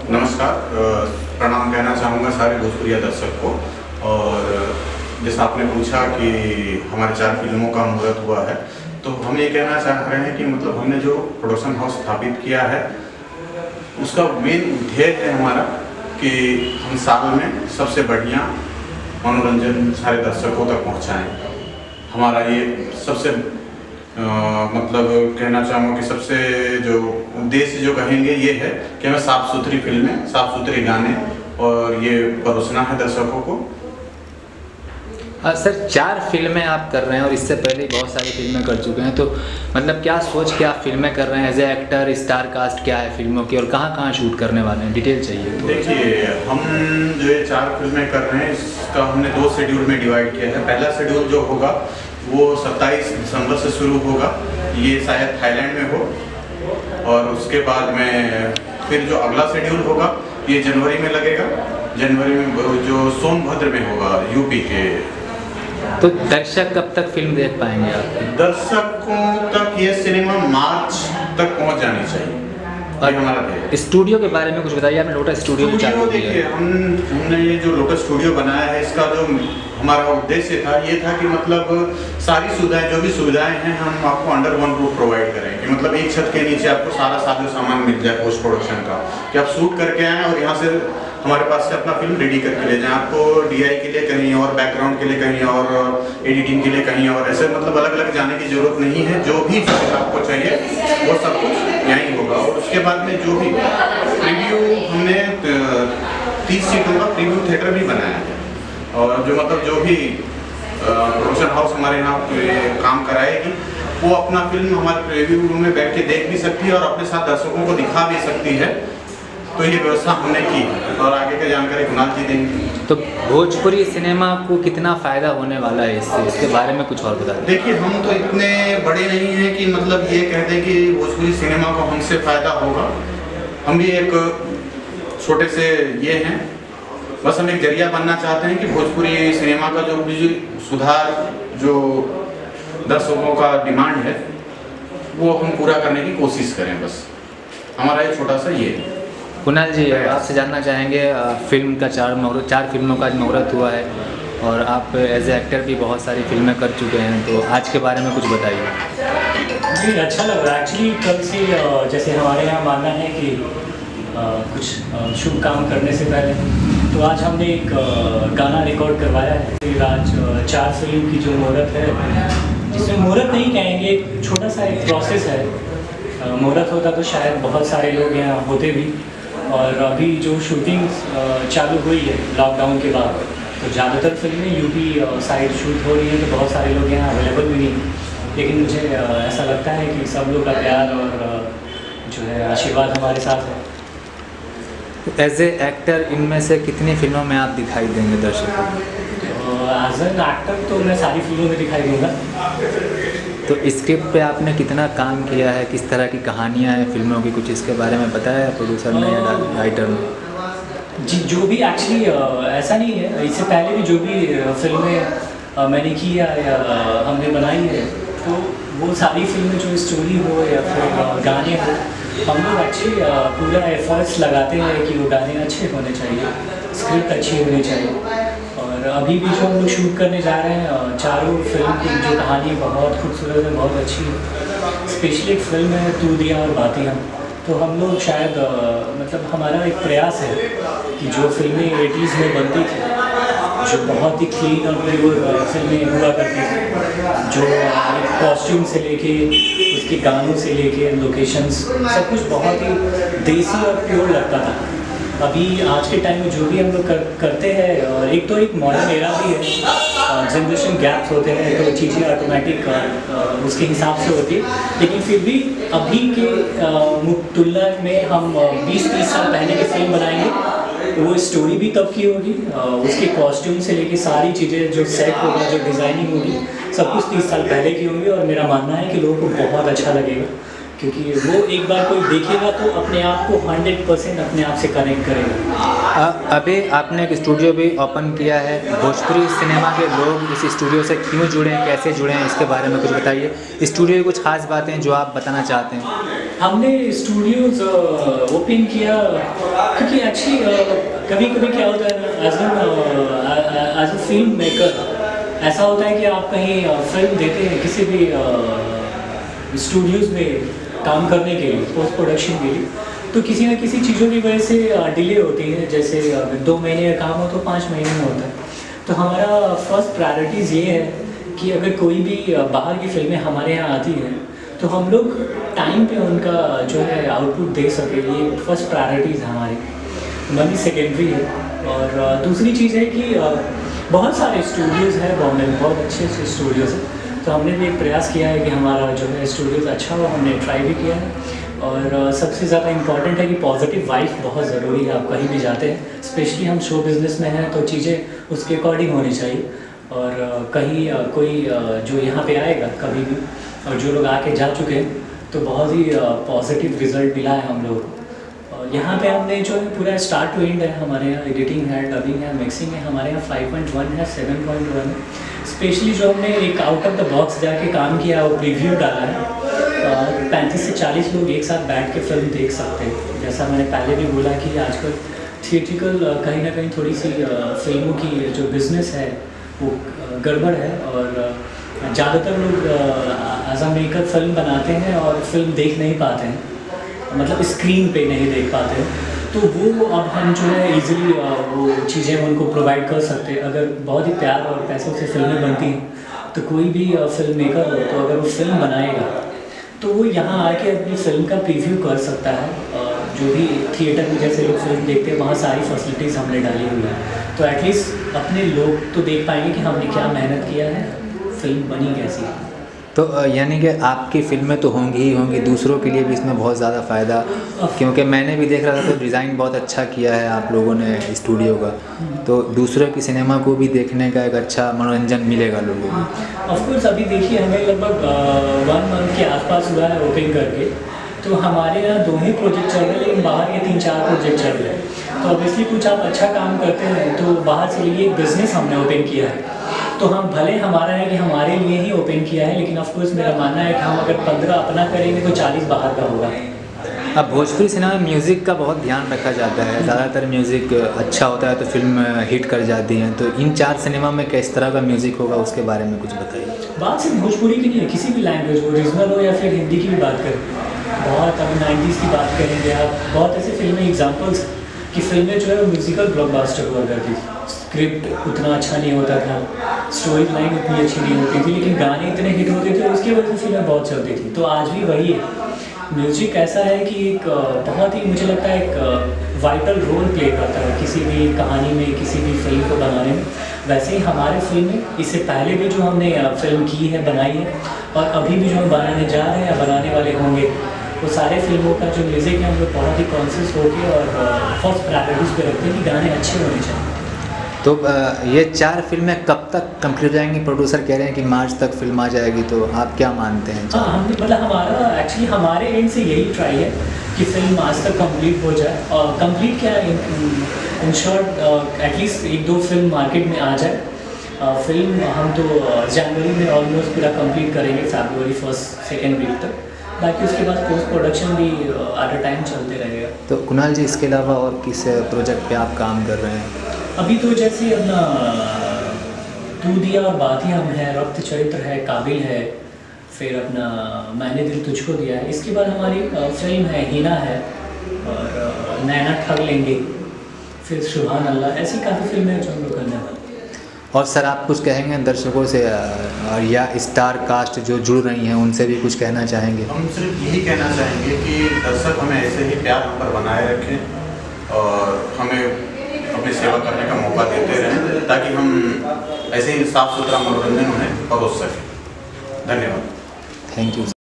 नमस्कार। प्रणाम कहना चाहूँगा सारे भोजपुरिया दर्शक को। और जैसा आपने पूछा कि हमारे 4 फिल्मों का मुहूर्त हुआ है, तो हम ये कहना चाह रहे हैं कि मतलब हमने जो प्रोडक्शन हाउस स्थापित किया है उसका मेन ध्येय है हमारा कि हम साल में सबसे बढ़िया मनोरंजन सारे दर्शकों तक पहुँचाएँ। हमारा ये सबसे मतलब कहना चाहूँगा कि सबसे जो उद्देश्य जो कहेंगे ये है कि हमें साफ़ सुथरी फिल्में, साफ़ सुथरे गाने और ये परोसना है दर्शकों को। सर 4 फिल्में आप कर रहे हैं और इससे पहले बहुत सारी फिल्में कर चुके हैं, तो मतलब क्या सोच के आप फिल्में कर रहे हैं? As a actor star cast क्या है फिल्मों की और कहाँ कहाँ शूट करने वाले हैं, डिटेल चाहिए। देखिए, हम जो ये 4 फिल्में कर रहे हैं इसका हमने 2 शेड्यूल में डिवाइड किया है। पहला शेड्यूल जो होगा वो 27 दिसंबर से शुरू होगा, ये शायद थाईलैंड में हो। और उसके बाद में फिर जो अगला शेड्यूल होगा ये जनवरी में लगेगा। जनवरी में जो सोनभद्र में होगा, यूपी के। तो दर्शक कब तक फिल्म देख पाएंगे आप? दर्शकों तक ये सिनेमा मार्च तक पहुंच जानी चाहिए और हमारा ध्येय। स्टूडियो के बारे में कुछ बताइए। आपने लोटस स्टूडियो चालू किया है। देखिए, हमने ये जो लोटस स्टूडियो बनाया है इसका जो हमारा उद्देश्य था ये था कि मतलब सारी सुविधाएं, जो भी सुविधाएं हैं, हम आपको अंडर वन रूफ प्रोवाइड करें कि मतलब एक छत के नीचे आपको सारा साजो सामान मिल जाए पोस्ट प्रोडक्शन का, कि आप शूट करके आएँ और यहाँ से हमारे पास से अपना फिल्म रेडी करके ले जाएं। आपको डीआई के लिए कहीं और, बैकग्राउंड के लिए कहीं और, एडिटिंग के लिए कहीं और, ऐसे मतलब अलग अलग जाने की जरूरत नहीं है। जो भी आपको चाहिए वो सब कुछ यहीं होगा। और उसके बाद में जो भी प्रीव्यू, हमने 30 सीटों का प्रीव्यू थिएटर भी बनाया है। और जो मतलब जो भी प्रोडक्शन हाउस हमारे यहाँ काम कराएगी वो अपना फिल्म हमारे प्रीव्यू रूम में बैठ के देख भी सकती है और अपने साथ दर्शकों को दिखा भी सकती है। तो ये व्यवस्था हमने की और आगे की जानकारी कुणाल जी देंगे। तो भोजपुरी सिनेमा को कितना फ़ायदा होने वाला है इससे, इसके बारे में कुछ और बता दें। देखिए, हम तो इतने बड़े नहीं हैं कि मतलब ये कह दें कि भोजपुरी सिनेमा को हमसे फ़ायदा होगा। हम भी एक छोटे से ये हैं, बस हम एक जरिया बनना चाहते हैं कि भोजपुरी सिनेमा का जो भी सुधार, जो दर्शकों का डिमांड है वो हम पूरा करने की कोशिश करें। बस हमारा ये छोटा सा ये है। कुणाल जी, आपसे जानना चाहेंगे, फिल्म का 4 फिल्मों का मुहूर्त हुआ है और आप एज ए एक्टर भी बहुत सारी फिल्में कर चुके हैं, तो आज के बारे में कुछ बताइए। जी, अच्छा लग रहा है एक्चुअली। कल से जैसे हमारे यहाँ मानना है कि कुछ शुभ काम करने से पहले, तो आज हमने एक गाना रिकॉर्ड करवाया है। फिर आज 4 फिल्म की जो मुहूर्त है, जिसमें मुहूर्त नहीं कहेंगे, एक छोटा सा एक प्रोसेस है। मुहूर्त होता तो शायद बहुत सारे लोग यहाँ होते भी। और अभी जो शूटिंग चालू हुई है लॉकडाउन के बाद, तो ज़्यादातर फिल्में यूपी साइड शूट हो रही हैं, तो बहुत सारे लोग यहाँ अवेलेबल भी नहीं। लेकिन मुझे ऐसा लगता है कि सब लोग का प्यार और जो है आशीर्वाद हमारे साथ है। एज ए एक्टर इनमें से कितनी फिल्मों में आप दिखाई देंगे दर्शकों को? एज एन एक्टर तो मैं सारी फिल्मों में दिखाई दूँगा। तो स्क्रिप्ट पे आपने कितना काम किया है, किस तरह की कहानियाँ हैं फिल्मों की, कुछ इसके बारे में बताया है प्रोड्यूसर ने या राइटर ने? जी, जो भी एक्चुअली ऐसा नहीं है, इससे पहले भी जो भी फिल्में मैंने की या हमने बनाई है, तो वो सारी फिल्में जो स्टोरी हो या फिर गाने हो, हम लोग एक्चुअली पूरा एफर्ट्स लगाते हैं कि वो गाने अच्छे होने चाहिए, स्क्रिप्ट अच्छी होनी चाहिए। और अभी भी जो हम लोग शूट करने जा रहे हैं, चारों फिल्म की जो कहानी बहुत खूबसूरत है, बहुत अच्छी है। स्पेशली एक फिल्म है तू दिया और बातें हम, तो हम लोग शायद मतलब हमारा एक प्रयास है कि जो फिल्में 80s में बनती थी, जो बहुत ही क्लीन और प्योर फिल्में हुआ करती थी, जो कॉस्ट्यूम से लेके उसके गानों से लेके लोकेशंस, सब कुछ बहुत ही देसी और प्योर लगता था। अभी आज के टाइम में जो भी हम लोग करते हैं, और एक तो एक मॉडर्न एरा भी है, जनरेशन गैप्स होते हैं, तो चीज़ें ऑटोमेटिक उसके हिसाब से होती है। लेकिन फिर भी अभी के तुलना में हम 20-30 साल पहले की फिल्म बनाएंगे, तो वो स्टोरी भी तब की होगी, उसके कॉस्ट्यूम से लेके सारी चीज़ें, जो सेट होगा, जो डिज़ाइनिंग होगी, सब कुछ 30 साल पहले की होंगी। और मेरा मानना है कि लोगों को बहुत अच्छा लगेगा, क्योंकि वो एक बार कोई देखेगा तो अपने आप को 100% अपने आप से कनेक्ट करेगा। अभी आपने एक स्टूडियो भी ओपन किया है, भोजपुरी सिनेमा के लोग इस स्टूडियो से क्यों जुड़े हैं, कैसे जुड़े हैं, इसके बारे में कुछ बताइए। स्टूडियो की कुछ खास बातें जो आप बताना चाहते हैं। हमने स्टूडियोज ओपन किया क्योंकि एक्चुअली कभी कभी क्या होता है एज अ फिल्म मेकर, ऐसा होता है कि आप कहीं फिल्म देते हैं किसी भी स्टूडियोज़ में काम करने के लिए, पोस्ट प्रोडक्शन के लिए, तो किसी न किसी चीज़ों की वजह से डिले होती है। जैसे 2 महीने का काम हो तो 5 महीने में होता है। तो हमारा फर्स्ट प्रायोरिटीज़ ये है कि अगर कोई भी बाहर की फिल्में हमारे यहाँ आती हैं तो हम लोग टाइम पे उनका जो है आउटपुट दे सके, ये फर्स्ट प्रायोरिटीज़ है हमारी। मनी सेकेंडरी है। और दूसरी चीज़ है कि बहुत सारे स्टूडियोज़ हैं बॉम्बे में, बहुत अच्छे अच्छे स्टूडियोज़ हैं। तो हमने भी एक प्रयास किया है कि हमारा जो है स्टूडियोज़ अच्छा हो, हमने ट्राई भी किया है। और सबसे ज़्यादा इम्पॉर्टेंट है कि पॉजिटिव वाइब बहुत ज़रूरी है। आप कहीं भी जाते हैं, स्पेशली हम शो बिज़नेस में हैं, तो चीज़ें उसके अकॉर्डिंग होनी चाहिए। और कहीं कोई जो यहाँ पे आएगा कभी भी, और जो लोग आके जा चुके हैं, तो बहुत ही पॉजिटिव रिज़ल्ट मिला है हम लोगों को। और यहाँ पे हमने जो है पूरा स्टार्ट टू एंड है, हमारे यहाँ एडिटिंग है, डबिंग है, मिक्सिंग है, हमारे यहाँ 5.1 है, 7.1 है। स्पेशली जो हमने एक आउट ऑफ द बॉक्स जाके काम किया, वो प्रीव्यू डाला है। 35 से 40 लोग एक साथ बैठ के फिल्म देख सकते हैं। जैसा मैंने पहले भी बोला कि आजकल थिएट्रिकल कहीं ना कहीं थोड़ी सी फिल्मों की जो बिज़नेस है वो गड़बड़ है, और ज़्यादातर लोग एज अ मेकर फिल्म बनाते हैं और फिल्म देख नहीं पाते हैं, मतलब स्क्रीन पे नहीं देख पाते हैं। तो वो अब हम जो है इजीली वो चीज़ें उनको प्रोवाइड कर सकते हैं। अगर बहुत ही प्यार और पैसों से फिल्में बनती हैं तो कोई भी फिल्म मेकर हो, तो अगर वो फिल्म बनाएगा तो वो यहाँ आके अपनी फिल्म का प्रीव्यू कर सकता है। जो भी थिएटर में जैसे लोग फिल्म देखते हैं, वहाँ सारी फैसिलिटीज़ हमने डाली हुई है, तो एटलीस्ट अपने लोग तो देख पाएंगे कि हमने क्या मेहनत किया है, फिल्म बनी कैसी। तो यानी कि आपकी फिल्में तो होंगी ही होंगी, दूसरों के लिए भी इसमें बहुत ज़्यादा फ़ायदा, क्योंकि मैंने भी देख रहा था तो डिज़ाइन बहुत अच्छा किया है आप लोगों ने स्टूडियो का, तो दूसरों की सिनेमा को भी देखने का एक अच्छा मनोरंजन मिलेगा लोगों को। ऑफकोर्स अभी देखिए हमें लगभग 1 मंथ के आसपास हुआ है ओपन करके, तो हमारे यहाँ 2 ही प्रोजेक्ट चल रहे हैं, लेकिन बाहर के 3-4 प्रोजेक्ट चल रहे हैं। तो ऑब्वियसली कुछ आप अच्छा काम करते हैं तो बाहर से लिए एक बिज़नेस हमने ओपन किया है, तो हम भले हमारा है कि हमारे लिए ही ओपन किया है, लेकिन ऑफकोर्स मेरा मानना है कि हम अगर 15 अपना करेंगे तो 40 बाहर का होगा। अब भोजपुरी सिनेमा में म्यूज़िक का बहुत ध्यान रखा जाता है, ज़्यादातर म्यूज़िक अच्छा होता है तो फिल्म हिट कर जाती हैं, तो इन 4 सिनेमा में किस तरह का म्यूज़िक होगा उसके बारे में कुछ बताइए। बात सिर्फ भोजपुरी की नहीं है, किसी भी लैंग्वेज हो, रीजनल हो या फिर हिंदी की भी बात करें, बहुत अभी 90s की बात करेंगे आप, बहुत ऐसे फिल्में एग्जाम्पल्स कि फिल्में जो है वो म्यूज़िकल ब्लॉकबस्टर हुआ करती थी। स्क्रिप्ट उतना अच्छा नहीं होता था, स्टोरी लाइन उतनी अच्छी नहीं होती थी, लेकिन गाने इतने हिट होते थे, उसकी वजह से फिल्में बहुत चलती थी। तो आज भी वही है, म्यूज़िक ऐसा है कि एक बहुत ही मुझे लगता है एक वाइटल रोल प्ले करता है किसी भी कहानी में, किसी भी फिल्म को बनाने में। वैसे ही हमारे फिल्म में इससे पहले भी जो हमने फिल्म की है, बनाई है, और अभी भी जो हम बनाने जा रहे हैं या बनाने वाले होंगे, वो सारे फिल्मों का जो म्यूज़िक है हम लोग बहुत ही कॉन्शियस होकर और फर्स्ट प्रायोरिटीज़ पे रखते हैं कि गाने अच्छे होने चाहिए। तो ये 4 फिल्में कब तक कंप्लीट हो जाएंगी? प्रोड्यूसर कह रहे हैं कि मार्च तक फिल्म आ जाएगी, तो आप क्या मानते हैं? हाँ, हमने मतलब हमारा एक्चुअली हमारे एंड से यही ट्राई है कि फिल्म आज तक कंप्लीट हो जाए, और कंप्लीट क्या in short at least 1-2 film market में आ जाए। फिल्म हम तो जनवरी में ऑलमोस्ट पूरा कंप्लीट करेंगे, फरवरी 1-2 वीक तक। बाकी उसके बाद पोस्ट प्रोडक्शन भी एट अ टाइम चलते रहेगा। तो कुणाल जी, इसके अलावा और किस प्रोजेक्ट पे आप काम कर रहे हैं? अभी तो जैसे अपना तू दिया और बात ही हम है, रक्त चरित्र है, काबिल है, फिर अपना मैंने दिल तुझको दिया है। इसके बाद हमारी फिल्म है हिना है, और नैना ठग लेंगे, फिर सुभान अल्लाह, ऐसी काफ़ी फिल्में हैं जो हम लोग करने वाले। और सर आप कुछ कहेंगे दर्शकों से, या स्टार कास्ट जो जुड़ रही हैं उनसे भी कुछ कहना चाहेंगे? हम सिर्फ यही कहना चाहेंगे कि दर्शक हमें ऐसे ही प्यार हम पर बनाए रखें और हमें अपनी सेवा करने का मौका देते रहें, ताकि हम ऐसे ही साफ सुथरा मनोरंजन उन्हें परोस सकें। धन्यवाद। Thank you.